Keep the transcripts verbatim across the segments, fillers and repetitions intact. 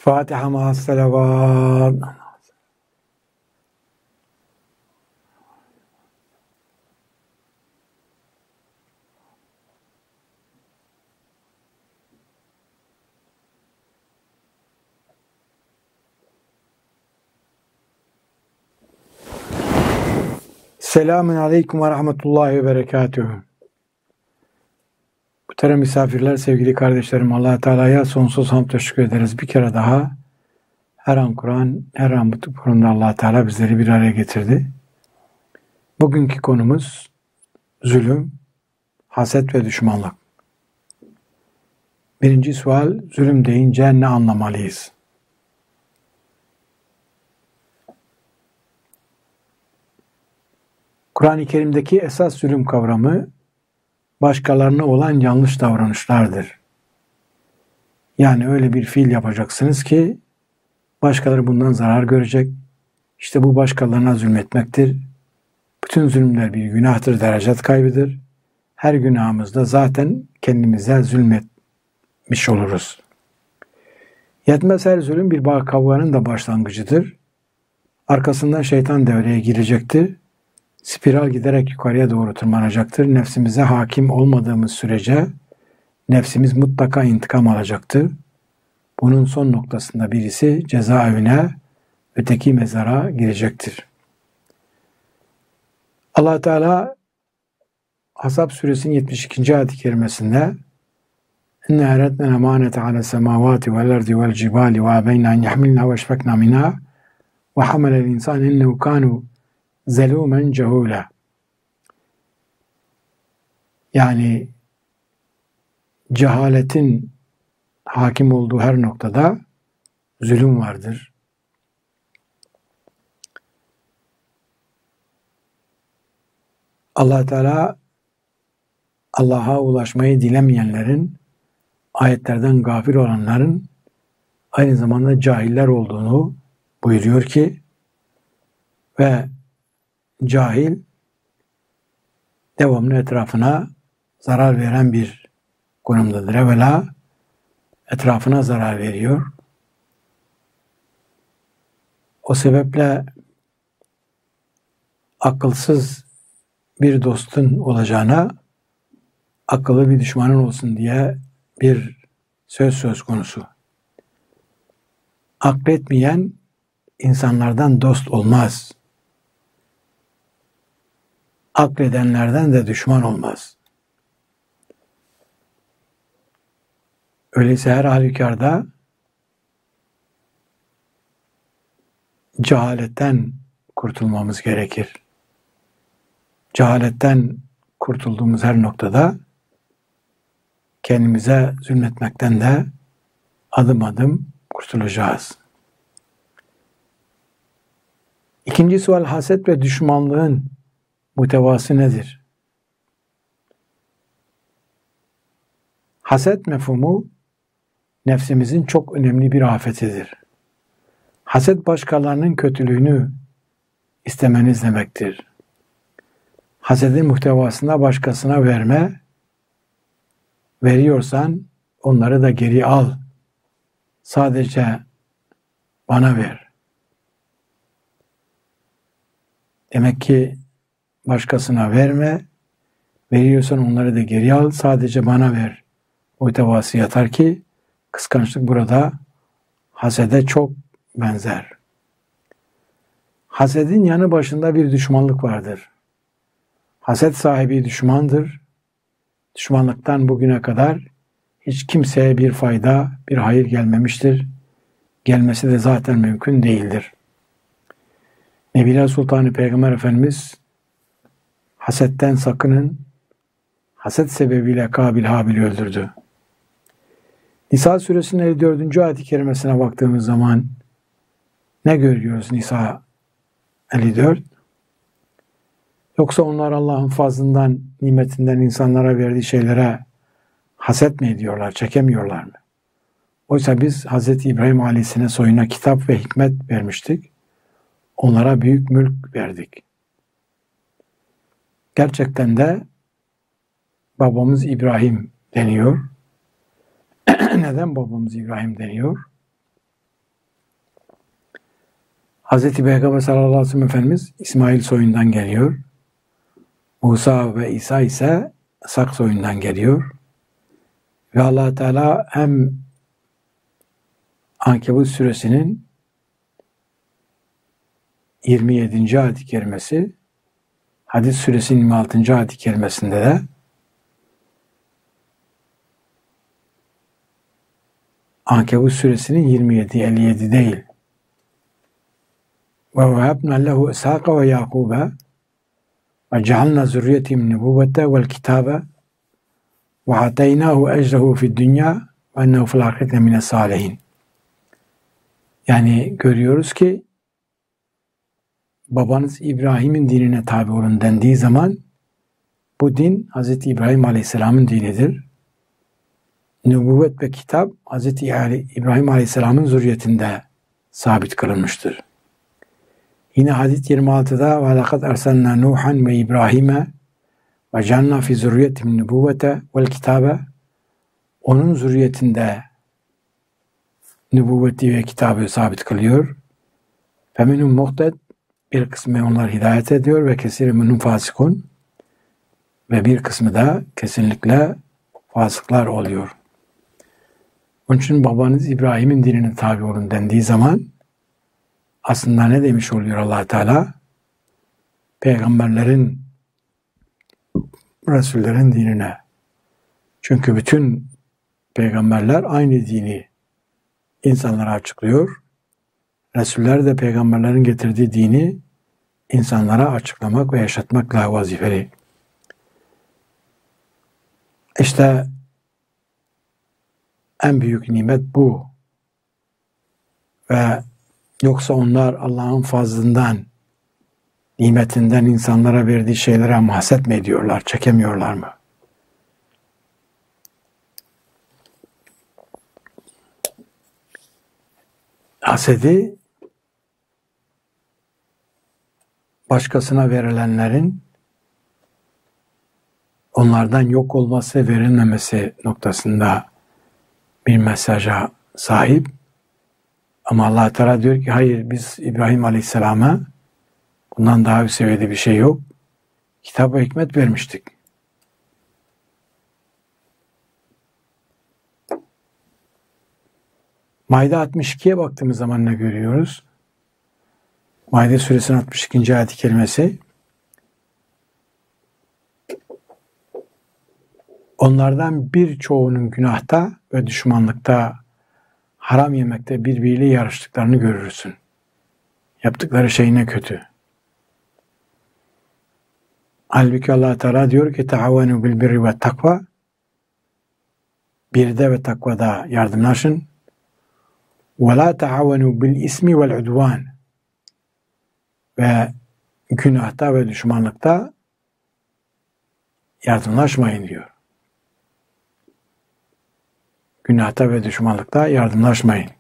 Fatiha ma'as salavat. Selamun aleyküm ve rahmetullahi ve berekatühü. Muhterem misafirler, sevgili kardeşlerim, Allah-u Teala'ya sonsuz hamd teşekkür ederiz. Bir kere daha her an Kur'an, her an bu konuda Allah-u Teala bizleri bir araya getirdi. Bugünkü konumuz zulüm, haset ve düşmanlık. Birinci sual, zulüm deyince ne anlamalıyız? Kur'an-ı Kerim'deki esas zulüm kavramı başkalarına olan yanlış davranışlardır. Yani öyle bir fiil yapacaksınız ki başkaları bundan zarar görecek. İşte bu başkalarına zulmetmektir. Bütün zulümler bir günahtır, derecet kaybıdır. Her günahımızda zaten kendimize zulmetmiş oluruz. Yetmez, her zulüm bir kavganın da başlangıcıdır. Arkasından şeytan devreye girecektir. Spiral giderek yukarıya doğru tırmanacaktır. Nefsimize hakim olmadığımız sürece nefsimiz mutlaka intikam alacaktır. Bunun son noktasında birisi cezaevine, öteki mezara girecektir. Allah Teala Ahzab suresinin yetmiş ikinci ayet-i kerimesinde İnne eretna emanete ala semavati vel ardi vel cibali ve abeyna en yahmilna ve eşfekna minha ve hamelel insan innehu kanu zelûmen cehûlâ. Yani cehaletin hakim olduğu her noktada zulüm vardır. Allah Teala Allah'a ulaşmayı dilemeyenlerin, ayetlerden gafil olanların aynı zamanda cahiller olduğunu buyuruyor ki ve cahil devamlı etrafına zarar veren bir konumdadır. Evvela etrafına zarar veriyor. O sebeple akılsız bir dostun olacağına akıllı bir düşmanın olsun diye bir söz söz konusu. Akletmeyen insanlardan dost olmaz. Akledenlerden de düşman olmaz. Öyleyse her halükarda cehaletten kurtulmamız gerekir. Cehaletten kurtulduğumuz her noktada kendimize zulmetmekten de adım adım kurtulacağız. İkinci sual, haset ve düşmanlığın muhtevası nedir? Haset mefhumu nefsimizin çok önemli bir afetidir. Haset başkalarının kötülüğünü istemeniz demektir. Hasedin muhtevasında başkasına verme, veriyorsan onları da geri al. Sadece bana ver. Demek ki başkasına verme, veriyorsan onları da geri al, sadece bana ver. Muhtevası yatar ki kıskançlık burada hasede çok benzer. Hasedin yanı başında bir düşmanlık vardır. Haset sahibi düşmandır. Düşmanlıktan bugüne kadar hiç kimseye bir fayda, bir hayır gelmemiştir. Gelmesi de zaten mümkün değildir. Nebiler Sultanı Peygamber Efendimiz hasetten sakının, haset sebebiyle Kabil Habil'i öldürdü. Nisa suresinin elli dördüncü ayet-i kerimesine baktığımız zaman ne görüyoruz Nisa elli dört? Yoksa onlar Allah'ın fazlından, nimetinden insanlara verdiği şeylere haset mi ediyorlar, çekemiyorlar mı? Oysa biz Hazreti İbrahim ailesine soyuna kitap ve hikmet vermiştik. Onlara büyük mülk verdik. Gerçekten de babamız İbrahim deniyor. Neden babamız İbrahim deniyor? Hazreti Peygamber sallallahu aleyhi ve sellem Efendimiz İsmail soyundan geliyor. Musa ve İsa ise İshak soyundan geliyor. Ve Allah Teala hem Ankebut suresinin yirmi yedinci ayet-i kerimesi, Hadid suresinin yirmi altıncı ayet-i kerimesinde de Ankebut suresinin yirmi yedi elli yedi değil. Ve vehabna lehu İshaka ve Yakuba ve cealna zürriyetim nübüvvete vel kitabe ve ateynahu ecrehu fid dünya ve ennehu fil ahirete mine salihin. Yani görüyoruz ki babanız İbrahim'in dinine tabi olun dendiği zaman bu din Hz. İbrahim Aleyhisselam'ın dinidir. Nübüvvet ve kitap Hz. İbrahim Aleyhisselam'ın zürriyetinde sabit kılınmıştır. Yine hadis yirmi altıda ve lekad erselna Nuhan ve İbrahim'e ve cealna fi zürriyetim nübüvvete vel kitabe, onun zürriyetinde nübüvveti ve kitabı sabit kılıyor. Feminun muhted, bir kısmı onlar hidayet ediyor ve kesir minhum fasikun, ve bir kısmı da kesinlikle fasıklar oluyor. Onun için babanız İbrahim'in dinine tabi olun dendiği zaman aslında ne demiş oluyor Allah Teala? Peygamberlerin, Resullerin dinine. Çünkü bütün peygamberler aynı dini insanlara açıklıyor. Resuller de peygamberlerin getirdiği dini insanlara açıklamak ve yaşatmakla vazifeli. İşte en büyük nimet bu. Ve yoksa onlar Allah'ın fazlından, nimetinden insanlara verdiği şeylere mahset mi ediyorlar, çekemiyorlar mı? Hasedi, başkasına verilenlerin onlardan yok olması, verilmemesi noktasında bir mesaja sahip. Ama Allah Teala diyor ki hayır, biz İbrahim Aleyhisselam'a bundan daha bir seviyede bir şey yok. Kitap ve hikmet vermiştik. Maide altmış ikiye baktığımız zaman ne görüyoruz? Maide suresinin altmış ikinci ayet-i kerimesi, onlardan birçoğunun günahta ve düşmanlıkta, haram yemekte birbiriyle yarıştıklarını görürsün. Yaptıkları şey ne kötü. Halbuki Allah Teala diyor ki taavenu bil birri ve takva, birde ve takvada yardımlaşın. Ve la taavenu bil ismi vel udvan, ve günahta ve düşmanlıkta yardımlaşmayın diyor. Günahta ve düşmanlıkta yardımlaşmayın.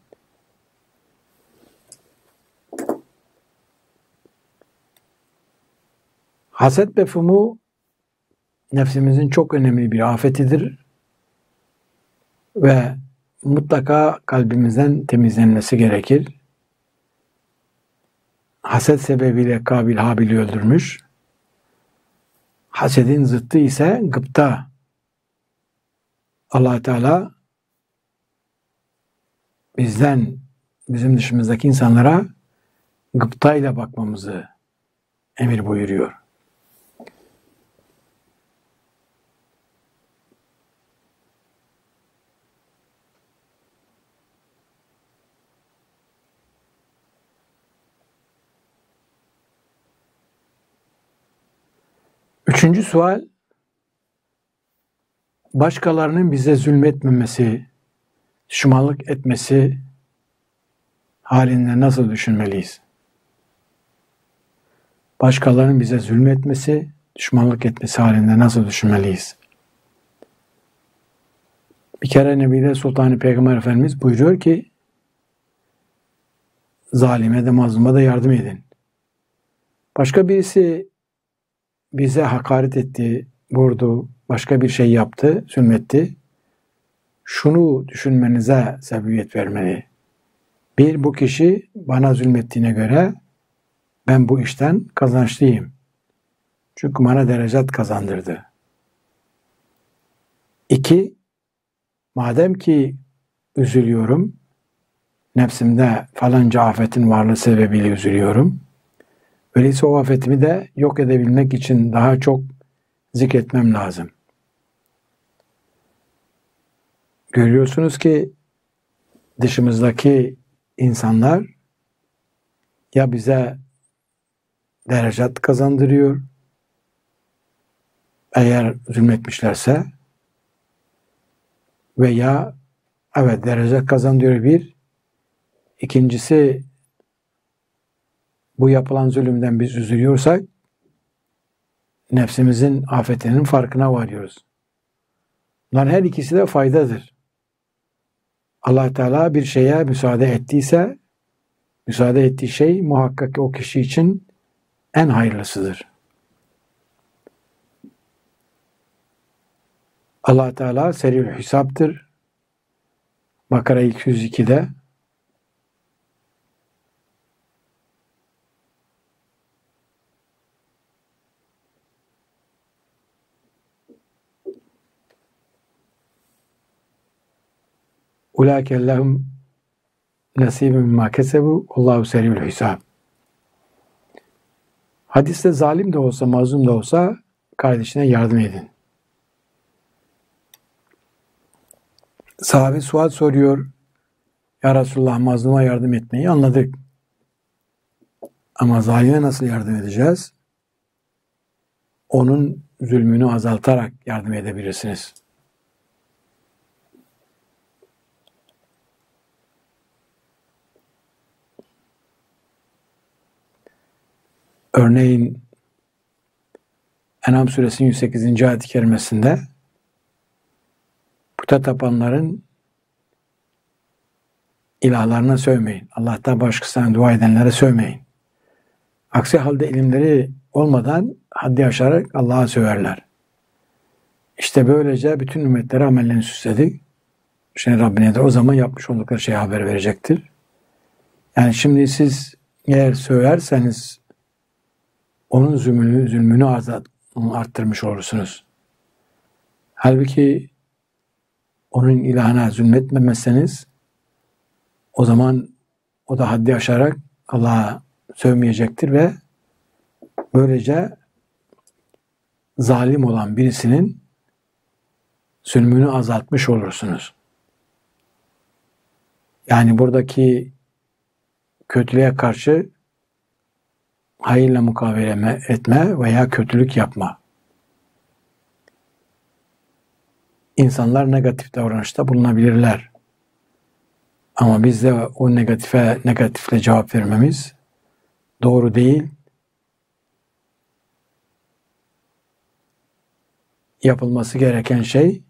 Haset mefhumu nefsimizin çok önemli bir afetidir ve mutlaka kalbimizden temizlenmesi gerekir. Haset sebebiyle Kabil Habil'i öldürmüş. Hasedin zıttı ise gıpta. Allah Teala bizden, bizim dışımızdaki insanlara gıptayla bakmamızı emir buyuruyor. Üçüncü sual, başkalarının bize zulmetmemesi, düşmanlık etmesi halinde nasıl düşünmeliyiz? Başkalarının bize zulmetmesi, düşmanlık etmesi halinde nasıl düşünmeliyiz? Bir kere Nebi'de Sultan-ı Peygamber Efendimiz buyuruyor ki, zalime de mazluma da yardım edin. Başka birisi bize hakaret etti, vurdu, başka bir şey yaptı, zulmetti. Şunu düşünmenize sebebiyet vermeli. Bir, bu kişi bana zulmettiğine göre Ben bu işten kazançlıyım. Çünkü bana derecat kazandırdı. İki, madem ki üzülüyorum, nefsimde falanca afetin varlığı sebebiyle üzülüyorum. Öyleyse o afetimi de yok edebilmek için daha çok zikretmem lazım. Görüyorsunuz ki dışımızdaki insanlar ya bize derecat kazandırıyor, eğer zulmetmişlerse, veya evet derecat kazandırıyor bir, ikincisi bu yapılan zulümden biz üzülüyorsak nefsimizin afetinin farkına varıyoruz. Bunların her ikisi de faydadır. Allah Teala bir şeye müsaade ettiyse, müsaade ettiği şey muhakkak ki o kişi için en hayırlısıdır. Allah Teala seri'ül hesaptır. Bakara iki yüz iki'de Ulaike lehum nasibun mimma kesebu Allahu seri'ül hesab. Hadiste zalim de olsa, mazlum da olsa kardeşine yardım edin. Sahabe sual soruyor. Ya Resulullah, mazluma yardım etmeyi anladık. Ama zalime nasıl yardım edeceğiz? Onun zulmünü azaltarak yardım edebilirsiniz. Örneğin En'am suresinin yüz sekizinci ayet-i kerimesinde puta tapanların ilahlarına sövmeyin. Allah'tan başkasına dua edenlere sövmeyin. Aksi halde ilimleri olmadan haddi aşarak Allah'a söverler. İşte böylece bütün ümmetleri amellerini süsledik. Şimdi Rabbine de o zaman yapmış oldukları şeye haber verecektir. Yani şimdi siz eğer söverseniz onun zulmünü, zulmünü arttırmış olursunuz. Halbuki onun ilahına zulmetmemezseniz o zaman o da haddi aşarak Allah'a sövmeyecektir ve böylece zalim olan birisinin zulmünü azaltmış olursunuz. Yani buradaki kötülüğe karşı hayırla mukavele etme veya kötülük yapma. İnsanlar negatif davranışta bulunabilirler. Ama biz de o negatife negatifle cevap vermemiz doğru değil. Yapılması gereken şey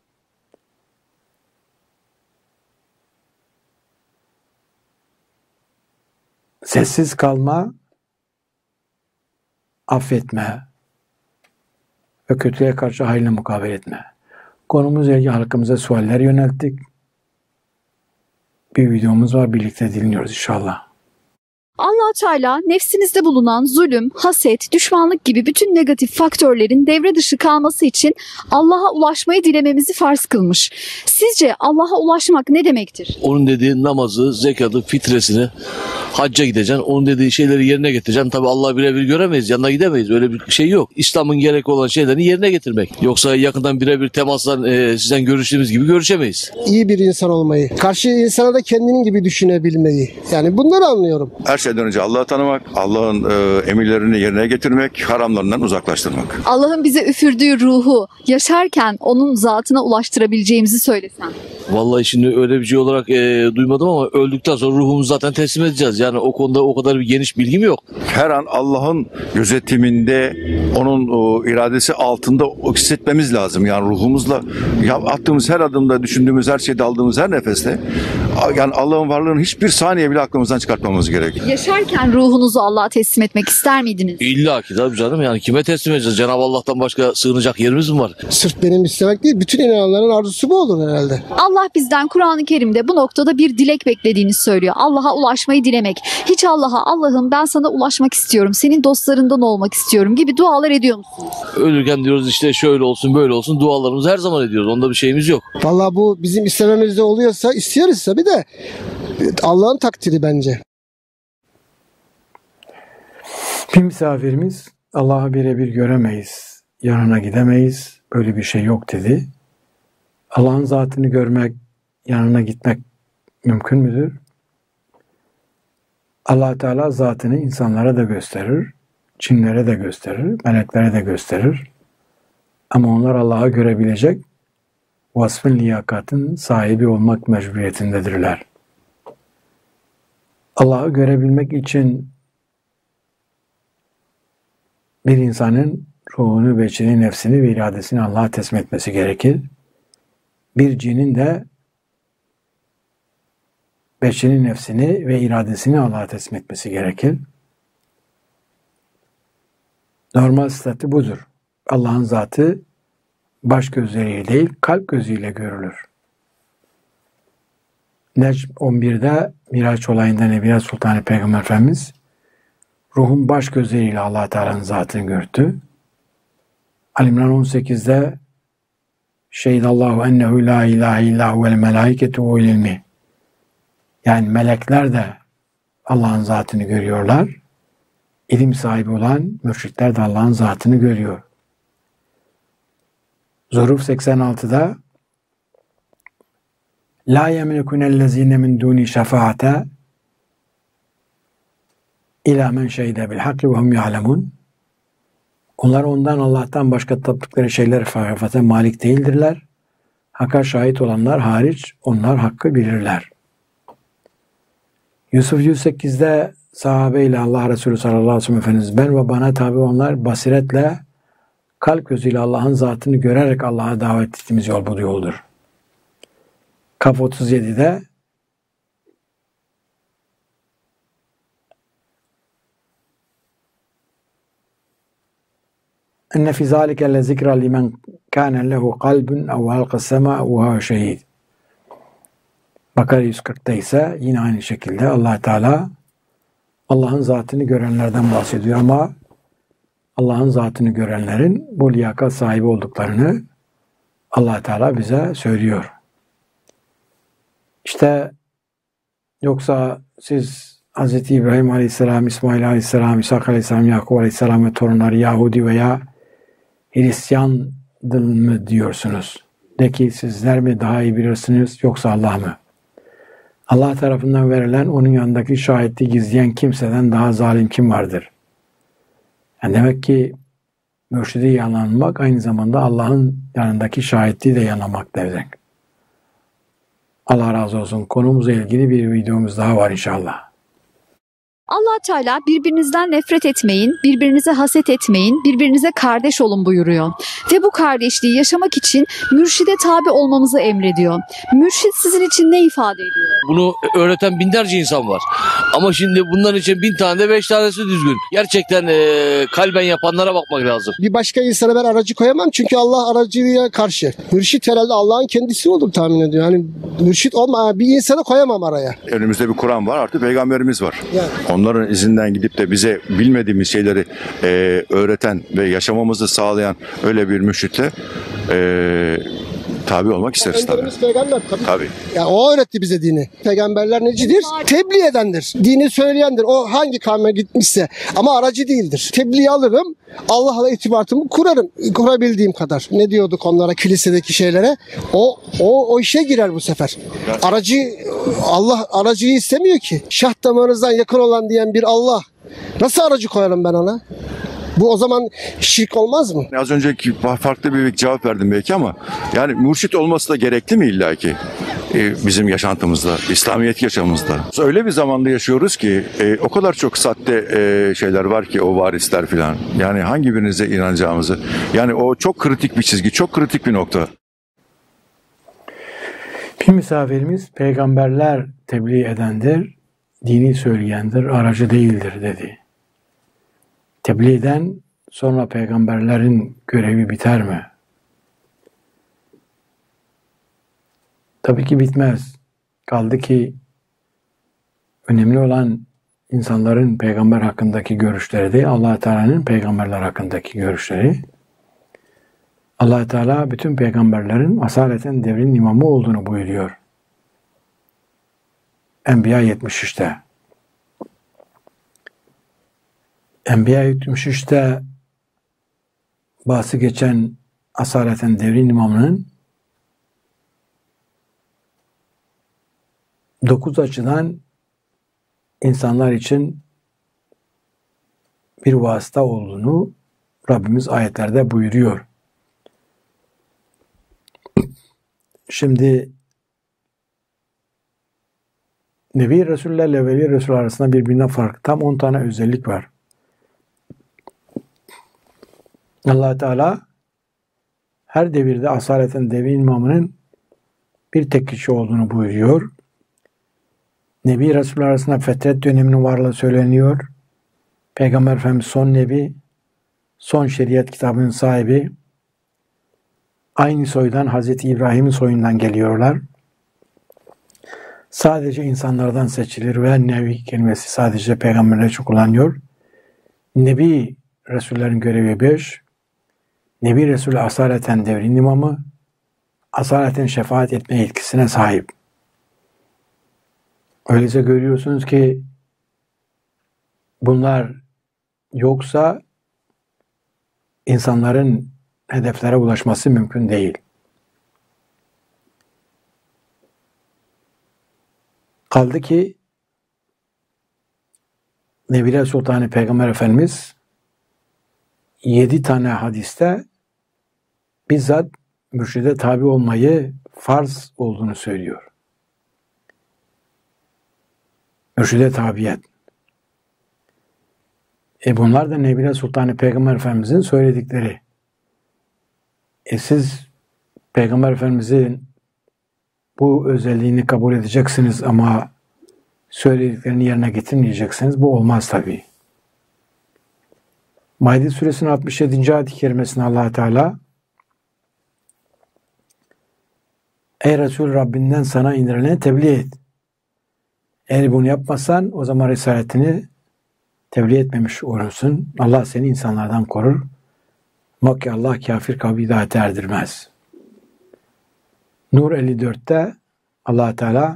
sessiz kalma, affetme ve kötülüğe karşı hayırla mukabele etme. Konumuzla ilgili halkımıza sualler yönelttik. Bir videomuz var, birlikte dinliyoruz inşallah. Allah Teala nefsimizde bulunan zulüm, haset, düşmanlık gibi bütün negatif faktörlerin devre dışı kalması için Allah'a ulaşmayı dilememizi farz kılmış. Sizce Allah'a ulaşmak ne demektir? Onun dediği namazı, zekatı, fitresini, hacca gideceksin. Onun dediği şeyleri yerine getireceksin. Tabi Allah'ı birebir göremeyiz, yanına gidemeyiz. Öyle bir şey yok. İslam'ın gerek olan şeylerini yerine getirmek. Yoksa yakından birebir temasla e, sizden görüştüğümüz gibi görüşemeyiz. İyi bir insan olmayı, karşı insana da kendinin gibi düşünebilmeyi. Yani bunları anlıyorum. Her şeyden önce Allah'ı tanımak, Allah'ın e, emirlerini yerine getirmek, haramlarından uzaklaştırmak. Allah'ın bize üfürdüğü ruhu yaşarken onun zatına ulaştırabileceğimizi söylesen. Vallahi şimdi öyle bir şey olarak e, duymadım ama öldükten sonra ruhumuzu zaten teslim edeceğiz. Yani o konuda o kadar bir geniş bilgim yok. Her an Allah'ın gözetiminde, onun o, iradesi altında hissetmemiz lazım. Yani ruhumuzla ya, attığımız her adımda, düşündüğümüz her şeyde, aldığımız her nefeste Yani Allah'ın varlığını hiçbir saniye bile aklımızdan çıkartmamamız gerekiyor. Yaşarken ruhunuzu Allah'a teslim etmek ister miydiniz? İlla ki tabii canım, yani kime teslim edeceğiz? Cenab-ı Allah'tan başka sığınacak yerimiz mi var? Sırf benim istemek değil, bütün inananların arzusu bu olur herhalde. Allah bizden Kur'an-ı Kerim'de bu noktada bir dilek beklediğini söylüyor. Allah'a ulaşmayı dilemek. Hiç Allah'a Allah'ım ben sana ulaşmak istiyorum, senin dostlarından olmak istiyorum gibi dualar ediyor musunuz? Ölürken diyoruz işte şöyle olsun böyle olsun, dualarımızı her zaman ediyoruz. Onda bir şeyimiz yok. Vallahi bu bizim istememizde oluyorsa istiyoruz tabii de Allah'ın takdiri bence. Bir misafirimiz Allah'ı birebir göremeyiz, yanına gidemeyiz, böyle bir şey yok dedi. Allah'ın zatını görmek, yanına gitmek mümkün müdür? Allah Teala zatını insanlara da gösterir, cinlere de gösterir, meleklere de gösterir. Ama onlar Allah'ı görebilecek vasfın, liyakatın sahibi olmak mecburiyetindedirler. Allah'ı görebilmek için bir insanın ruhunu, beçini, nefsini ve iradesini Allah'a teslim etmesi gerekir. Bir cinin de beçini, nefsini ve iradesini Allah'a teslim etmesi gerekir. Normal statü budur. Allah'ın zatı baş gözleriyle değil, kalp gözüyle görülür. Necm on birde Miraç olayında Nebiye Sultanı Peygamber Efendimiz ruhun baş gözleriyle Allah Teala'nın zatını gördü. Ali İmran on sekizde Şehidallahu ennehu la ilahe illahu vel melaiketu vel ilmi. Yani melekler de Allah'ın zatını görüyorlar. İlim sahibi olan mürşitler de Allah'ın zatını görüyor. Zuruf seksen altıda La yemlikunellezine min duni şefaate ila men şehide bil hakki ve hum ya'lemun. Onlar ondan, Allah'tan başka taptıkları şeyler şefaate malik değildirler. Hakka şahit olanlar hariç onlar hakkı bilirler. Yusuf yüz sekizde sahabeyle Allah Resulü sallallahu aleyhi ve sellem Efendimiz ben ve bana tabi onlar basiretle kalp gözüyle Allah'ın zatını görerek Allah'a davet ettiğimiz yol bu yoldur. Kaf otuz yedide enne fi zalike le zikra limen kana lehu kalbun ev halqas sema ve huve şehid. Bakara yüz kırkta ise yine aynı şekilde Allah Teala Allah'ın zatını görenlerden bahsediyor ama Allah'ın zatını görenlerin bu liyakat sahibi olduklarını Allah Teala bize söylüyor. İşte yoksa siz Hz. İbrahim Aleyhisselam, İsmail Aleyhisselam, İshak Aleyhisselam, Yakub Aleyhisselam ve torunları Yahudi veya Hristiyan mı diyorsunuz? De ki sizler mi daha iyi bilirsiniz yoksa Allah mı? Allah tarafından verilen onun yanındaki şahitliği gizleyen kimseden daha zalim kim vardır? Yani demek ki mürşidi yalanlamak aynı zamanda Allah'ın yanındaki şahitliği de yalanlamak demek. Allah razı olsun. Konumuzla ilgili bir videomuz daha var inşallah. Allah Teala birbirinizden nefret etmeyin, birbirinize haset etmeyin, birbirinize kardeş olun buyuruyor. Ve bu kardeşliği yaşamak için mürşide tabi olmamızı emrediyor. Mürşit sizin için ne ifade ediyor? Bunu öğreten binlerce insan var. Ama şimdi bunların için bin tane de beş tanesi düzgün. Gerçekten e, kalben yapanlara bakmak lazım. Bir başka insana ben aracı koyamam çünkü Allah aracılığa karşı. Mürşit herhalde Allah'ın kendisi olur tahmin ediyor. Yani mürşit olma, bir insanı koyamam araya. Önümüzde bir Kur'an var, artık peygamberimiz var. Yani. Onların izinden gidip de bize bilmediğimiz şeyleri e, öğreten ve yaşamamızı sağlayan öyle bir mürşitle e, tabi olmak isteriz tabii. Önderimiz peygamber tabii. Tabii. Ya o öğretti bize dini. Peygamberler necidir? Tebliğ edendir. Dini söyleyendir. O hangi kavme gitmişse. Ama aracı değildir. Tebliğ alırım. Allah'la irtibatımı kurarım. Kurabildiğim kadar. Ne diyorduk onlara, kilisedeki şeylere? O o o işe girer bu sefer. Aracı Allah aracıyı istemiyor ki. Şah damarınızdan yakın olan diyen bir Allah. Nasıl aracı koyarım ben ona? Bu o zaman şirk olmaz mı? Az önceki farklı bir cevap verdim belki ama yani mürşit olması da gerekli mi illaki ee, bizim yaşantımızda, İslamiyet yaşamımızda? Öyle bir zamanda yaşıyoruz ki e, o kadar çok sahte e, şeyler var ki, o varisler filan. Yani hangi birinize inanacağımızı. Yani o çok kritik bir çizgi, çok kritik bir nokta. Bir misafirimiz peygamberler tebliğ edendir, dini söyleyendir, aracı değildir dedi. Tebliğden sonra peygamberlerin görevi biter mi? Tabii ki bitmez. Kaldı ki önemli olan insanların peygamber hakkındaki görüşleri değil, Allah Teala'nın peygamberler hakkındaki görüşleri. Allah Teala bütün peygamberlerin asaleten devrin imamı olduğunu buyuruyor. Enbiya yetmiş üçte. Enbiya yetmiş üçte bahsi geçen asaleten devrin imamının dokuz açıdan insanlar için bir vasıta olduğunu Rabbimiz ayetlerde buyuruyor. Şimdi Nebi Resullerle Veli Resul arasında birbirinden farklı tam on tane özellik var. Allah Teala her devirde asaleten devrin imamının bir tek kişi olduğunu buyuruyor. Nebi Resuller arasında fetret döneminin varlığı söyleniyor. Peygamber Efendimiz son nebi, son şeriat kitabının sahibi. Aynı soydan Hazreti İbrahim'in soyundan geliyorlar. Sadece insanlardan seçilir ve nebi kelimesi sadece peygamberler için kullanıyor. Nebi Resullerin görevi beş. Nebi Resulü asaleten devrin imamı, asaleten şefaat etme yetkisine sahip. Öyleyse görüyorsunuz ki bunlar yoksa insanların hedeflere ulaşması mümkün değil. Kaldı ki Nebiler Sultanı Peygamber Efendimiz yedi tane hadiste bizzat mürşide tabi olmayı farz olduğunu söylüyor. Mürşide tabiyet. E bunlar da Nebiler Sultanı Peygamber Efendimizin söyledikleri. E siz Peygamber Efendimizin bu özelliğini kabul edeceksiniz ama söylediklerini yerine getirmeyeceksiniz. Bu olmaz tabii. Maide suresinin altmış yedinci ayet-i kerimesinde Allah Teala ey Resul Rabbinden sana indirilene tebliğ et. Eğer bunu yapmazsan o zaman risaletini tebliğ etmemiş olursun. Allah seni insanlardan korur. Ama ki Allah kafir kavmi hidayete erdirmez. Nur elli dörtte Allah Teala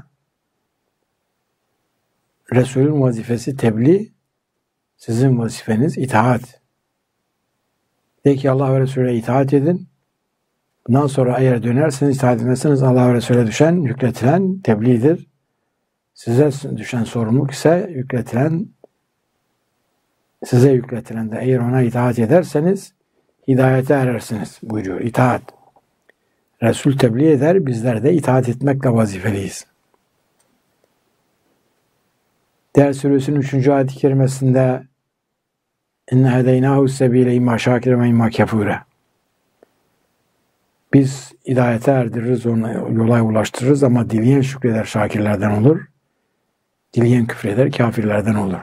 Resulün vazifesi tebliğ, sizin vazifeniz itaat. De ki Allah ve Resulü'ne itaat edin. Bundan sonra eğer dönerseniz itaat etmezseniz Allah ve Resulü'ne düşen, yükletilen tebliğdir. Size düşen sorumluluk ise yükletilen, size yükletilen de eğer ona itaat ederseniz hidayete erersiniz buyuruyor. İtaat. Resul tebliğ eder, bizler de itaat etmekle vazifeliyiz. Diğer suresinin üçüncü ayet-i kerimesinde İnne hedeynahu sebile imma şakire ve imma kefure. Biz hidayete erdiririz, onu yola ulaştırırız ama dileyen şükreder şakirlerden olur. Dileyen küfreder kafirlerden olur.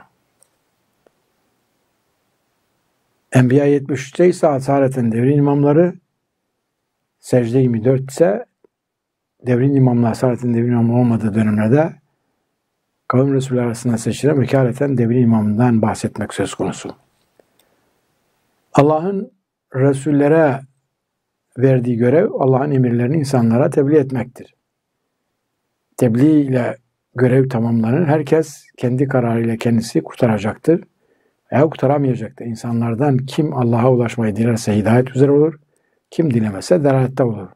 Enbiya yetmiş üçte ise asaleten devrin imamları, secde yirmi dört ise devrin imamları asaleten devrin imamı olmadığı dönemlerde kavim Resulü arasında seçilen vekaleten devrin imamından bahsetmek söz konusu. Allah'ın Resullere verdiği görev Allah'ın emirlerini insanlara tebliğ etmektir. Tebliğ ile görev tamamlanır. Herkes kendi kararıyla kendisi kurtaracaktır. Veya kurtaramayacaktır. İnsanlardan kim Allah'a ulaşmayı dilerse hidayet üzere olur. Kim dilemezse delalette olur.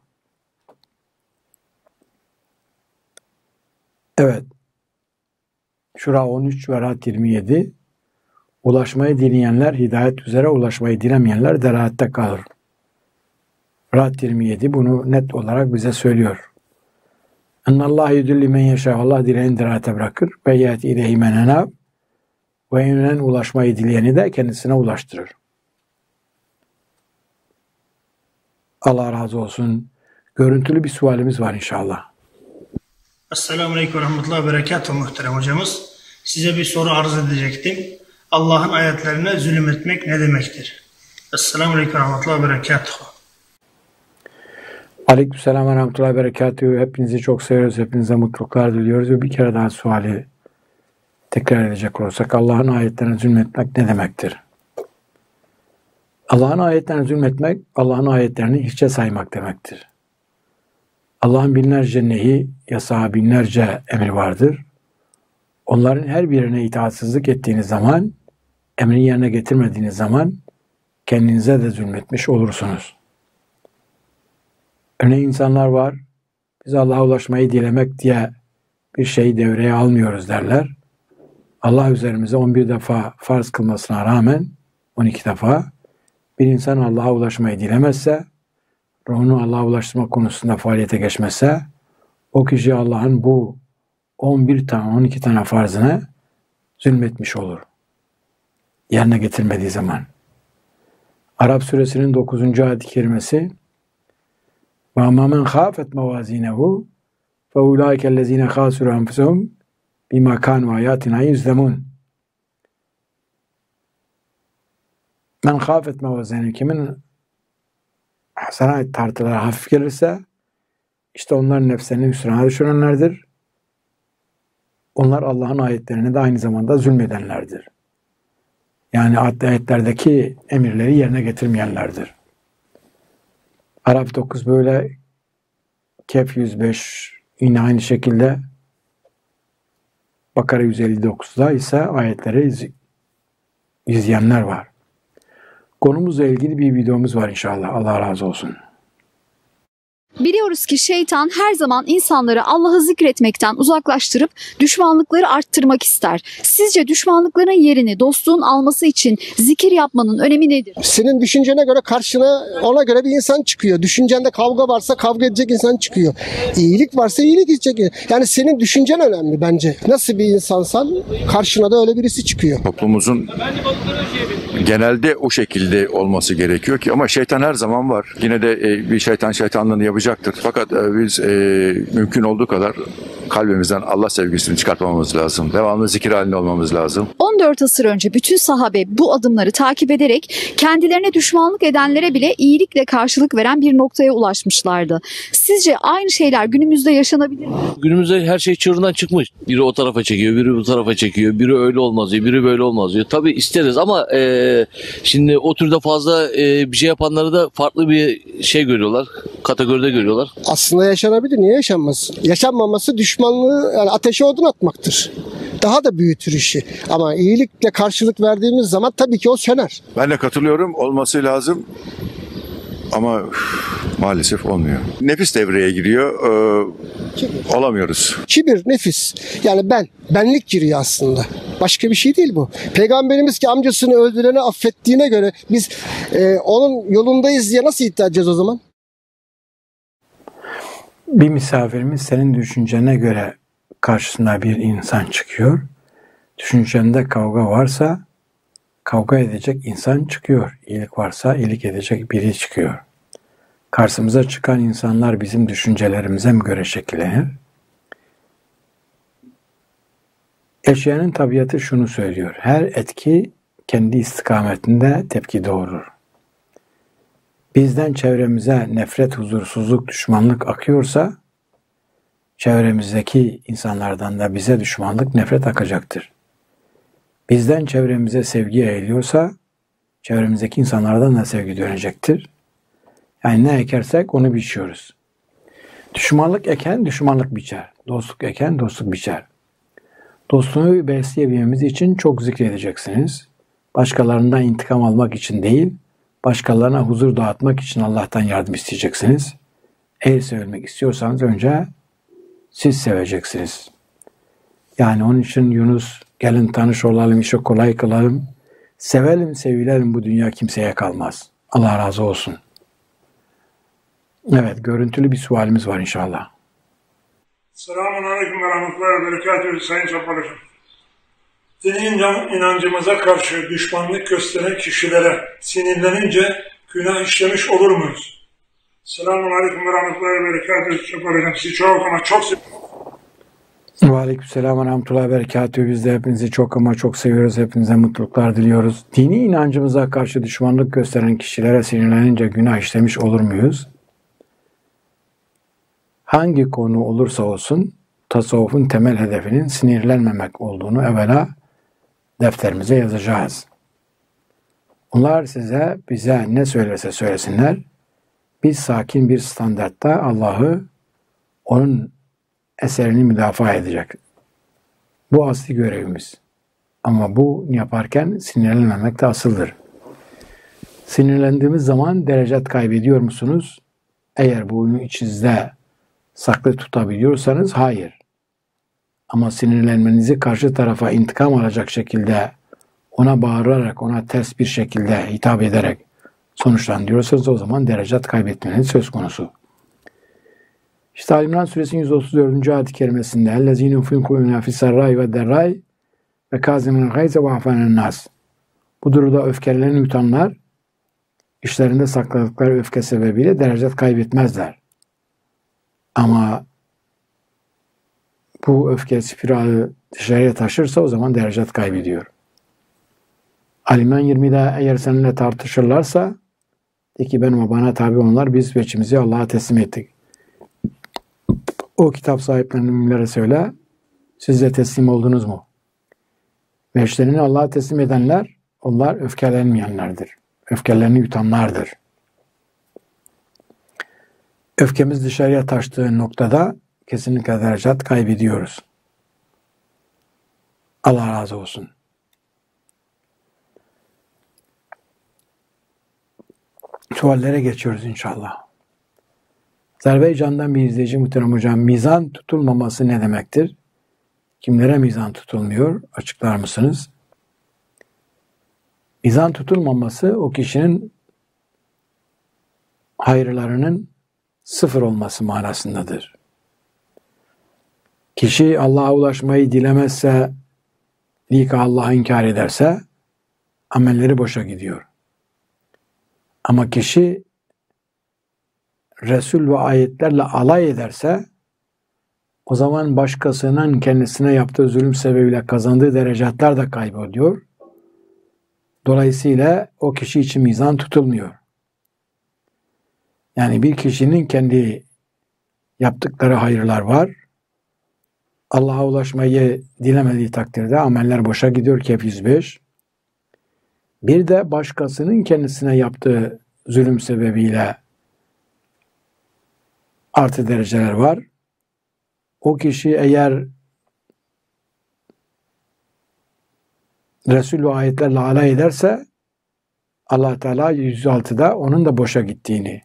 Evet. Şura on üç ve Ra'd yirmi yedi. Ulaşmayı dileyenler hidayet üzere, ulaşmayı dilemeyenler delalette kalır. Ra'd yirmi yedi bunu net olarak bize söylüyor. Ennallâhe yudilli men yeşâ. Allah dileyeni delalete bırakır. Ve yâti ileyhi men enâb. Ve yönelen ulaşmayı dileyeni de kendisine ulaştırır. Allah razı olsun. Görüntülü bir sualimiz var inşallah. Esselamu Aleyküm ve Rahmetullahi ve Berekatuhu muhterem hocamız. Size bir soru arz edecektim. Allah'ın ayetlerine zulüm etmek ne demektir? Esselamu Aleyküm ve Rahmetullahi ve Berekatuhu. Aleykümselam ve Rahmetullahi ve Berekatuhu. Hepinizi çok seviyoruz. Hepinize mutluluklar diliyoruz. Ve bir kere daha suali tekrar edecek olursak Allah'ın ayetlerine zulmetmek ne demektir? Allah'ın ayetlerine zulmetmek, Allah'ın ayetlerini hiçe saymak demektir. Allah'ın binlerce nehi, yasağı, binlerce emri vardır. Onların her birine itaatsizlik ettiğiniz zaman, emrini yerine getirmediğiniz zaman kendinize de zulmetmiş olursunuz. Örneğin insanlar var, biz Allah'a ulaşmayı dilemek diye bir şeyi devreye almıyoruz derler. Allah üzerimize on bir defa farz kılmasına rağmen on iki defa bir insan Allah'a ulaşmayı dilemezse, ruhunu Allah'a ulaştırma konusunda faaliyete geçmezse, o kişi Allah'ın bu on bir tane, on iki tane farzına zulmetmiş olur. Yerine getirmediği zaman. Arap suresinin dokuzuncu ayet-i kerimesi وَاَمَّا مَنْ خَافَتْ مَوَازِينَهُ فَاُولَٰئِكَ الَّذ۪ينَ خَاسِرُوا أَنْفُسَهُمْ بِمَا كَانُوا آيَاتِنَا يُزْلَمُونَ. Men khafet mevazeni, kimin hasenat tartıları hafif gelirse işte onlar nefslerini hüsrana düşürenlerdir. Onlar Allah'ın ayetlerini de aynı zamanda zulmedenlerdir. Yani ayetlerdeki emirleri yerine getirmeyenlerdir. Arap dokuz böyle, Kehf yüz beş yine aynı şekilde, Bakara yüz elli dokuzda ise ayetleri izleyenler var. Konumuzla ilgili bir videomuz var inşallah. Allah razı olsun. Biliyoruz ki şeytan her zaman insanları Allah'ı zikretmekten uzaklaştırıp düşmanlıkları arttırmak ister. Sizce düşmanlıkların yerini dostluğun alması için zikir yapmanın önemi nedir? Senin düşüncene göre karşına ona göre bir insan çıkıyor. Düşüncende kavga varsa kavga edecek insan çıkıyor. İyilik varsa iyilik edecek. Yani senin düşüncen önemli bence. Nasıl bir insansan karşına da öyle birisi çıkıyor. Toplumumuzun genelde o şekilde olması gerekiyor ki, ama şeytan her zaman var. Yine de e, bir şeytan şeytanlığını yapacaktır. Fakat e, biz e, mümkün olduğu kadar kalbimizden Allah sevgisini çıkartmamamız lazım. Devamlı zikir halinde olmamız lazım. on dört asır önce bütün sahabe bu adımları takip ederek kendilerine düşmanlık edenlere bile iyilikle karşılık veren bir noktaya ulaşmışlardı. Sizce aynı şeyler günümüzde yaşanabilir mi? Günümüzde her şey çığırından çıkmış. Biri o tarafa çekiyor, biri bu tarafa çekiyor, biri öyle olmaz diyor, biri böyle olmaz diyor. Tabii isteriz ama e, şimdi o türde fazla e, bir şey yapanları da farklı bir şey görüyorlar, kategoride görüyorlar. Aslında yaşanabilir. Niye yaşanmaz? Yaşanmaması düşmanlığı, yani ateşe odun atmaktır. Daha da büyütür işi. Ama iyilikle karşılık verdiğimiz zaman tabii ki o söner. Ben de katılıyorum. Olması lazım. Ama üf, maalesef olmuyor. Nefis devreye giriyor. Ee, olamıyoruz. Kibir, nefis. Yani ben, benlik giriyor aslında. Başka bir şey değil bu. Peygamberimiz ki amcasını öldüreni affettiğine göre biz e, onun yolundayız diye nasıl iddia edeceğiz o zaman? Bir misafirimiz senin düşüncene göre karşısına bir insan çıkıyor. Düşüncende kavga varsa kavga edecek insan çıkıyor. İyilik varsa iyilik edecek biri çıkıyor. Karşımıza çıkan insanlar bizim düşüncelerimize mi göre şekillenir? Eşyanın tabiatı şunu söylüyor. Her etki kendi istikametinde tepki doğurur. Bizden çevremize nefret, huzursuzluk, düşmanlık akıyorsa çevremizdeki insanlardan da bize düşmanlık, nefret akacaktır. Bizden çevremize sevgi eğiliyorsa çevremizdeki insanlardan da sevgi dönecektir. Yani ne ekersek onu biçiyoruz. Düşmanlık eken düşmanlık biçer. Dostluk eken dostluk biçer. Dostluğu besleyebilmemiz için çok zikredeceksiniz. Başkalarından intikam almak için değil, başkalarına huzur dağıtmak için Allah'tan yardım isteyeceksiniz. Eğer sevilmek istiyorsanız önce siz seveceksiniz. Yani onun için Yunus, gelin tanış olalım, işi kolay kılalım. Sevelim, sevilelim, bu dünya kimseye kalmaz. Allah razı olsun. Evet, görüntülü bir sualimiz var inşallah. Selamun Aleyküm ve Rahmetullahi ve Berekatuhu Sayın Çapalışım. Dini inancımıza karşı düşmanlık gösteren kişilere sinirlenince günah işlemiş olur muyuz? Selamun Aleyküm ve Rahmetullahi ve Berekatuhu Çapalışım. Sizi çok ama çok seviyorum. Ve aleykümselam ve rahmetullahi ve berekatühü. Biz de hepinizi çok ama çok seviyoruz. Hepinize mutluluklar diliyoruz. Dini inancımıza karşı düşmanlık gösteren kişilere sinirlenince günah işlemiş olur muyuz? Hangi konu olursa olsun tasavvufun temel hedefinin sinirlenmemek olduğunu evvela defterimize yazacağız. Onlar size, bize ne söylerse söylesinler, biz sakin bir standartta Allah'ı, onun eserini müdafaa edecek. Bu asli görevimiz. Ama bu yaparken sinirlenmemek de asıldır. Sinirlendiğimiz zaman derecet kaybediyor musunuz? Eğer bunu içinizde saklı tutabiliyorsanız hayır. Ama sinirlenmenizi karşı tarafa intikam alacak şekilde, ona bağırarak, ona ters bir şekilde hitap ederek sonuçlandırıyorsanız o zaman derecet kaybetmeniz söz konusu. İşte Ali-İmran suresinin yüz otuz dördüncü ayet-i kerimesinde اَلَّذ۪ينَ فِنْكُونَ فِي السَّرَّاءِ وَالدَّرَّاءِ وَكَازِمِنَ الْغَيْزَ وَعَفَانَ النَّاسِ. Bu durumda öfkelerini yutanlar, işlerinde sakladıkları öfke sebebiyle derecet kaybetmezler. Ama bu öfke spirali dışarıya taşırsa o zaman derecet kaybediyor. Ali-İmran yirmide eğer seninle tartışırlarsa de ki ben ve bana tabi onlar biz veçimizi Allah'a teslim ettik. O kitap sahiplerinin müminlere söyle, siz de teslim oldunuz mu? Veçlerini Allah'a teslim edenler, onlar öfkelenmeyenlerdir. Öfkelerini yutanlardır. Öfkemiz dışarıya taştığı noktada kesinlikle derecet kaybediyoruz. Allah razı olsun. Suallere geçiyoruz inşallah. Azerbaycan'dan bir izleyici muhterem hocam, mizan tutulmaması ne demektir? Kimlere mizan tutulmuyor? Açıklar mısınız? Mizan tutulmaması o kişinin hayırlarının sıfır olması manasındadır. Kişi Allah'a ulaşmayı dilemezse, lika Allah'ı inkar ederse amelleri boşa gidiyor. Ama kişi Resul ve ayetlerle alay ederse o zaman başkasının kendisine yaptığı zulüm sebebiyle kazandığı derecatlar da kaybediyor. Dolayısıyla o kişi için mizan tutulmuyor. Yani bir kişinin kendi yaptıkları hayırlar var. Allah'a ulaşmayı dilemediği takdirde ameller boşa gidiyor. Kehf yüz beş. Bir de başkasının kendisine yaptığı zulüm sebebiyle artı dereceler var. O kişi eğer Resul ve ayetlerle alay ederse Allah Teala yüz altıda onun da boşa gittiğini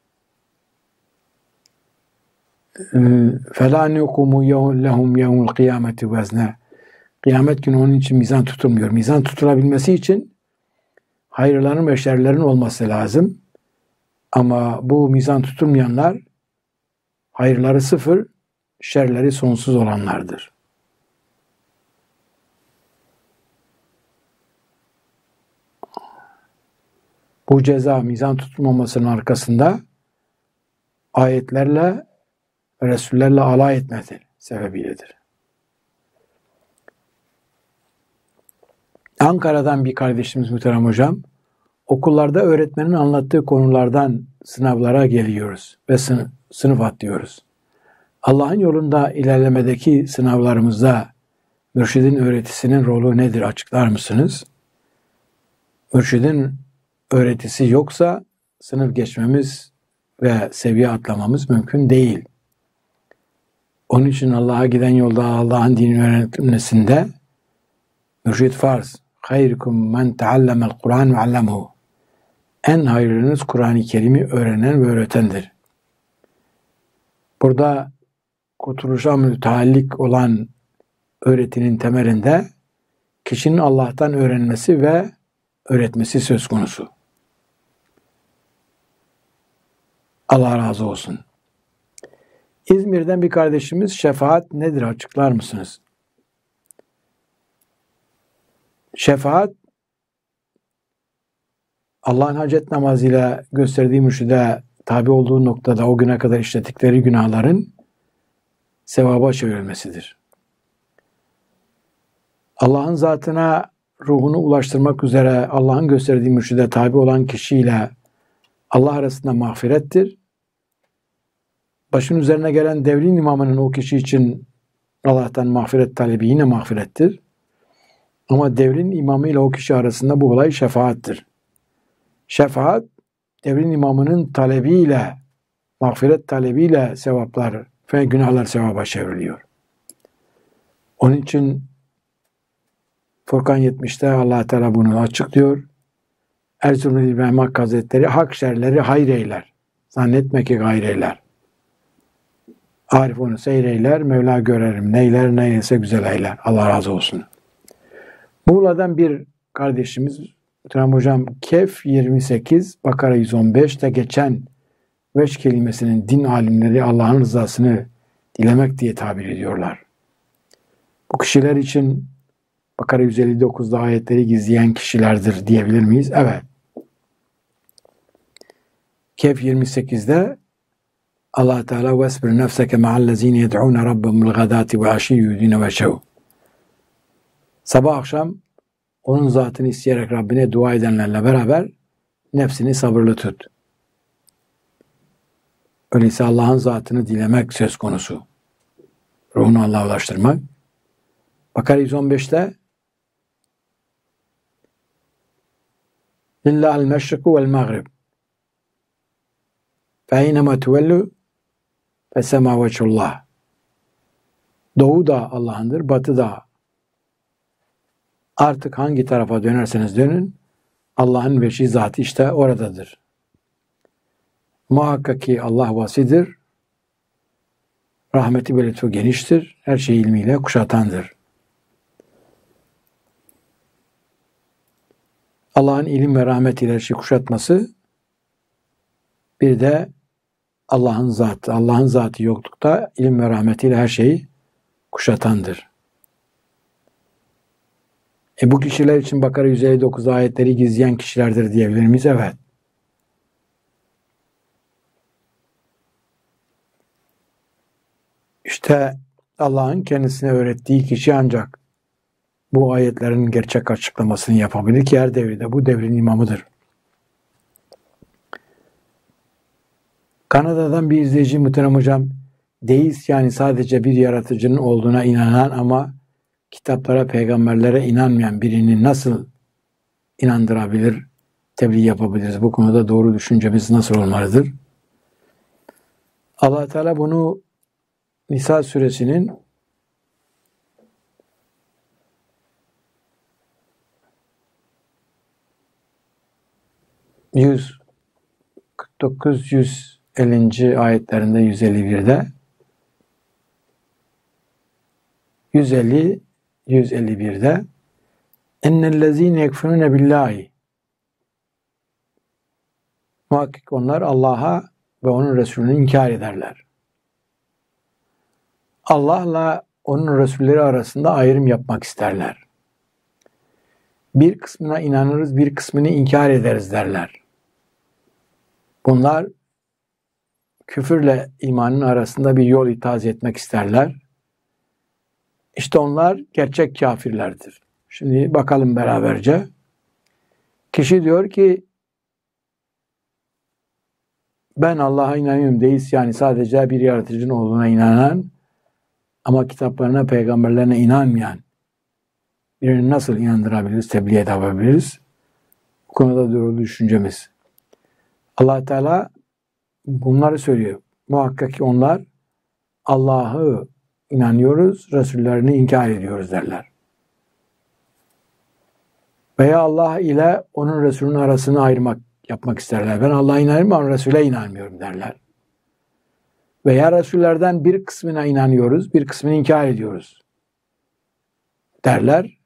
فَلَا نُقُمُ لَهُمْ يَوْمُ الْقِيَامَةِ وَزْنَا. Kıyamet günü onun için mizan tutulmuyor. Mizan tutulabilmesi için hayırların ve şerlerin olması lazım. Ama bu mizan tutulmayanlar hayırları sıfır, şerleri sonsuz olanlardır. Bu ceza mizan tutulmamasının arkasında ayetlerle ve Resullerle alay etmesi sebebiyledir. Ankara'dan bir kardeşimiz muhterem hocam, okullarda öğretmenin anlattığı konulardan sınavlara geliyoruz ve sınıf, sınıf atlıyoruz. Allah'ın yolunda ilerlemedeki sınavlarımızda mürşidin öğretisinin rolü nedir açıklar mısınız? Mürşidin öğretisi yoksa sınıf geçmemiz ve seviye atlamamız mümkün değil. Onun için Allah'a giden yolda Allah'ın dinini öğrenmesinde mürşid farz. Hayrukum men teallemel Kur'an ve allemuhu. En hayırlınız Kur'an-ı Kerim'i öğrenen ve öğretendir. Burada kurtuluşa müteallik olan öğretinin temelinde kişinin Allah'tan öğrenmesi ve öğretmesi söz konusu. Allah razı olsun. İzmir'den bir kardeşimiz şefaat nedir açıklar mısınız? Şefaat Allah'ın hacet namazıyla gösterdiği mürşide tabi olduğu noktada o güne kadar işlettikleri günahların sevaba çevrilmesidir. Allah'ın zatına ruhunu ulaştırmak üzere Allah'ın gösterdiği mürşide tabi olan kişiyle Allah arasında mağfirettir. Başın üzerine gelen devrin imamının o kişi için Allah'tan mağfiret talebi yine mağfirettir. Ama devrin imamı ile o kişi arasında bu olay şefaattir. Şefaat, devrin imamının talebiyle, mağfiret talebiyle sevaplar ve günahlar sevaba çevriliyor. Onun için Furkan yetmişte Allah Teala bunu açıklıyor. Erzurum İbrahim Hakkı Hazretleri hak şerleri hayır eyler. Zannetme ki gayr eyler. Arif onu seyreyler, Mevla görerim. Neyler neylese güzel eyler. Allah razı olsun. Muğla'dan bir kardeşimiz Muhterem Hocam Kehf yirmi sekiz, Bakara yüz on beşte geçen veç kelimesinin din alimleri Allah'ın rızasını dilemek diye tabir ediyorlar. Bu kişiler için Bakara yüz elli dokuzda ayetleri gizleyen kişilerdir diyebilir miyiz? Evet. Kehf yirmi sekizde Allah Teala vesbir nefseke ma'allezine yed'un rabbahumul gadati ve aşiyyu yuridune veşev. Sabah akşam onun zatını isteyerek Rabbine dua edenlerle beraber nefsini sabırlı tut. Öyleyse Allah'ın zatını dilemek söz konusu. Ruhunu Allah'a ulaştırmak. Bakara yüz on beşte Lillahil meşriku vel mağrib fe eynema tuvellu fe sema veçullah. Doğu da Allah'ındır, batı da. Artık hangi tarafa dönerseniz dönün, Allah'ın veçi zatı işte oradadır. Muhakkak ki Allah vasidir, rahmeti ve lütfu geniştir, her şeyi ilmiyle kuşatandır. Allah'ın ilim ve rahmetiyle her şeyi kuşatması, bir de Allah'ın zatı. Allah'ın zatı yoklukta ilim ve rahmetiyle her şeyi kuşatandır. E bu kişiler için Bakara yüz elli dokuz ayetleri gizleyen kişilerdir diyebilir miyiz? Evet. İşte Allah'ın kendisine öğrettiği kişi ancak bu ayetlerin gerçek açıklamasını yapabilir ki her devirde bu devrin imamıdır. Kanada'dan bir izleyici Muhterem Hocam, deist yani sadece bir yaratıcının olduğuna inanan ama kitaplara, peygamberlere inanmayan birini nasıl inandırabilir, tebliğ yapabiliriz? Bu konuda doğru düşüncemiz nasıl olmalıdır? Allah Teala bunu Nisa suresinin yüz kırk dokuz yüz ellinci ayetlerinde, yüz elli birde, yüz elli yüz elli birde ennellezîne yekfurûne billâhi, muhakkak onlar Allah'a ve onun Resulünü inkar ederler. Allah'la onun Resulleri arasında ayrım yapmak isterler. Bir kısmına inanırız, bir kısmını inkar ederiz derler. Bunlar küfürle imanın arasında bir yol itaz etmek isterler. İşte onlar gerçek kafirlerdir. Şimdi bakalım beraberce. Kişi diyor ki ben Allah'a inanıyorum, deist yani sadece bir yaratıcının olduğuna inanan ama kitaplarına, peygamberlerine inanmayan birini nasıl inandırabiliriz, tebliğ edebiliriz? Bu konuda doğru düşüncemiz. Allah Teala bunları söylüyor. Muhakkak ki onlar Allah'ı inanıyoruz, Resullerini inkar ediyoruz derler. Veya Allah ile onun Resulünün arasını ayırmak, yapmak isterler. Ben Allah'a inanıyorum ama Resul'e inanmıyorum derler. Veya Resullerden bir kısmına inanıyoruz, bir kısmını inkar ediyoruz derler.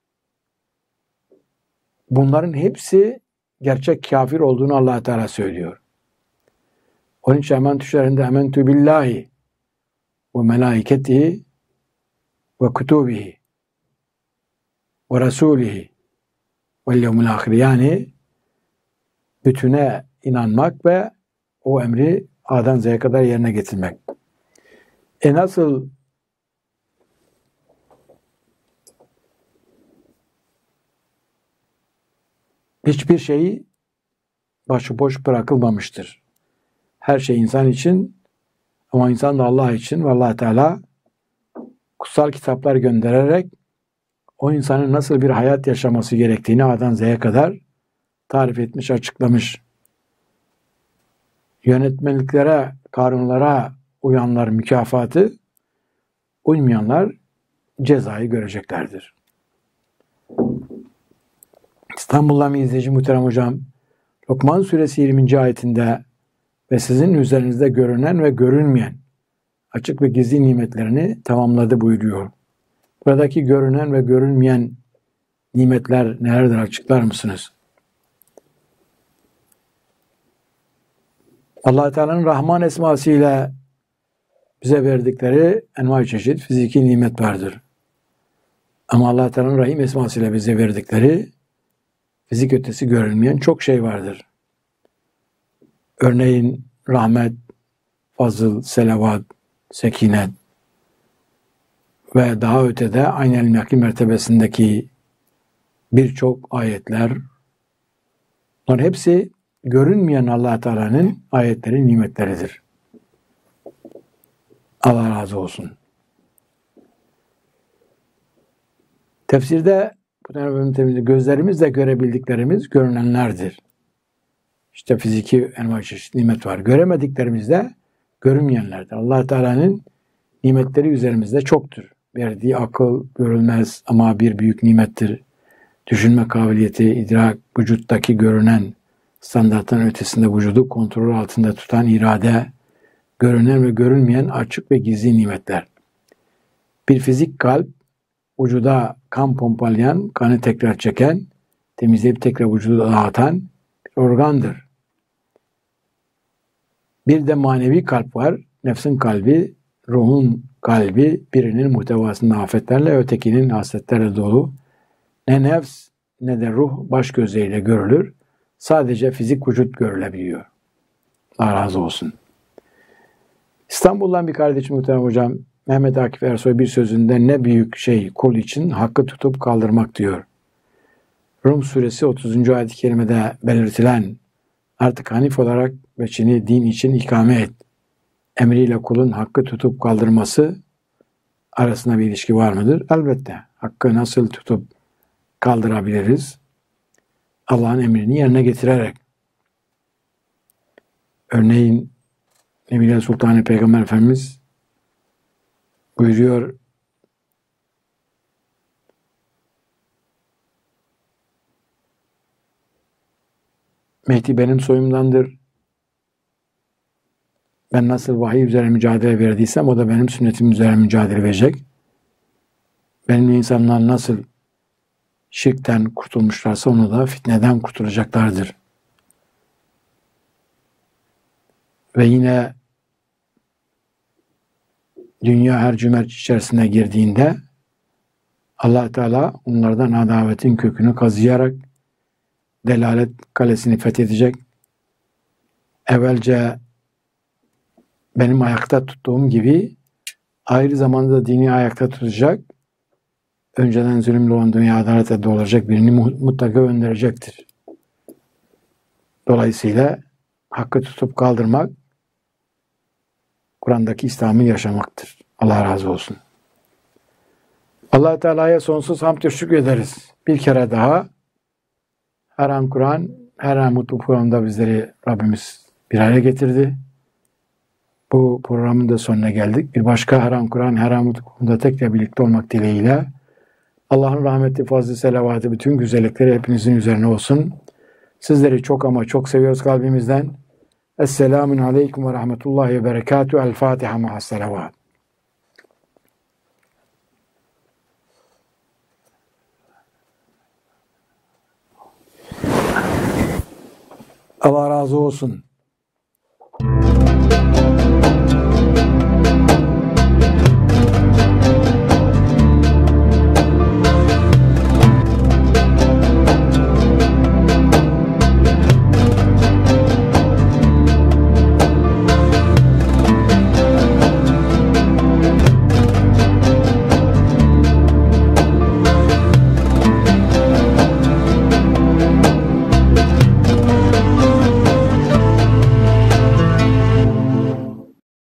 Bunların hepsi gerçek kafir olduğunu Allah Teala söylüyor. Onun için hemen tüşlerinde ementü billahi ve melaiketihi ve kutubihi ve rasulihi ve yevmil ahir, yani bütüne inanmak ve o emri A'dan Z'ye kadar yerine getirmek. E nasıl hiçbir şeyi başıboş bırakılmamıştır. Her şey insan için ama insan da Allah için ve Allah Teala kutsal kitaplar göndererek o insanın nasıl bir hayat yaşaması gerektiğini A'dan Z'ye kadar tarif etmiş, açıklamış. Yönetmeliklere, kanunlara uyanlar mükafatı, uymayanlar cezayı göreceklerdir. İstanbul'dan bir izleyici muhterem hocam, Lokman suresi yirminci ayetinde ve sizin üzerinizde görünen ve görünmeyen açık ve gizli nimetlerini tamamladı buyuruyor. Buradaki görünen ve görünmeyen nimetler nelerdir, açıklar mısınız? Allah Teala'nın Rahman esmasıyla bize verdikleri envai çeşit fiziki nimet vardır. Ama Allah Teala'nın Rahim esmasıyla bize verdikleri fizik ötesi görünmeyen çok şey vardır. Örneğin rahmet, fazıl, selavat, sekinet ve daha ötede aynel yakîn mertebesindeki birçok ayetler, bunlar hepsi görünmeyen Allah Teala'nın ayetleri, nimetleridir. Allah razı olsun. Tefsirde bu bölümde gözlerimizle görebildiklerimiz görünenlerdir. İşte fiziki envai çeşit nimet var. Göremediklerimiz de görünmeyenlerdir. Allah Teala'nın nimetleri üzerimizde çoktur. Verdiği akıl görülmez ama bir büyük nimettir. Düşünme kabiliyeti, idrak, vücuttaki görünen standarttan ötesinde vücudu kontrol altında tutan irade, görünen ve görünmeyen açık ve gizli nimetler. Bir fizik kalp, vücuda kan pompalayan, kanı tekrar çeken, temizleyip tekrar vücudu dağıtan bir organdır. Bir de manevi kalp var. Nefsin kalbi, ruhun kalbi, birinin muhtevasında afetlerle, ötekinin hasletlerle dolu. Ne nefs ne de ruh baş gözüyle görülür. Sadece fizik vücut görülebiliyor. Allah razı olsun. İstanbul'dan bir kardeşim muhterem hocam, Mehmet Akif Ersoy bir sözünde ne büyük şey kul için hakkı tutup kaldırmak diyor. Rum suresi otuzuncu ayet-i kerimede belirtilen artık hanif olarak veçini din için ikame et emriyle kulun hakkı tutup kaldırması arasında bir ilişki var mıdır? Elbette. Hakkı nasıl tutup kaldırabiliriz? Allah'ın emrini yerine getirerek. Örneğin Nebiler Sultanı Peygamber Efendimiz buyuruyor, Mehdi benim soyumdandır. Ben nasıl vahiy üzerine mücadele verdiysem o da benim sünnetim üzerine mücadele verecek. Benim insanlar nasıl şirkten kurtulmuşlarsa onu da fitneden kurtulacaklardır. Ve yine dünya her cümerç içerisine girdiğinde Allah Teala onlardan adavetin kökünü kazıyarak delalet kalesini fethedecek. Evvelce benim ayakta tuttuğum gibi ayrı zamanda da dini ayakta tutacak, önceden zulümlü olan dünya adalete dolacak birini mutlaka gönderecektir. Dolayısıyla hakkı tutup kaldırmak, Kur'an'daki İslam'ı yaşamaktır. Allah razı olsun. Allah Teala'ya sonsuz hamd ve şükrederiz. Bir kere daha her an Kur'an, her an mutlu programda bizleri Rabbimiz bir araya getirdi. Bu programın da sonuna geldik. Bir başka her an Kur'an, her an mutlu programda tekrar birlikte olmak dileğiyle Allah'ın rahmeti, fazlı, selavatı, bütün güzellikleri hepinizin üzerine olsun. Sizleri çok ama çok seviyoruz kalbimizden. Esselamun aleyküm ve rahmetullahi ve berekatuhu. El Fatiha ma'as selavat. Allah razı olsun.